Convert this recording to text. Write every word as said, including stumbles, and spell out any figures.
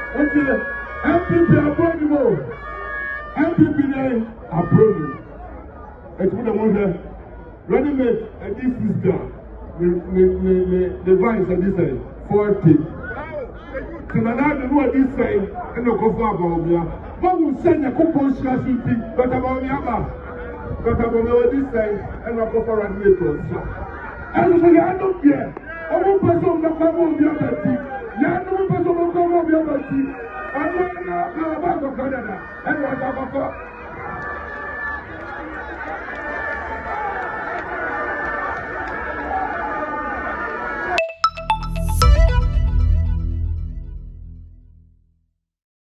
Okay, M P P approve. M P P then approve. It's what I want to ready made a this system. The device at this side forty. So now I know what this side and no go for about me. What will send a couple city, but about me about but about this side and no go for ready made. And so I don't care. One person will come on the other team. Yeah, no person will come on the other team. I'm going to go back to Canada. And what about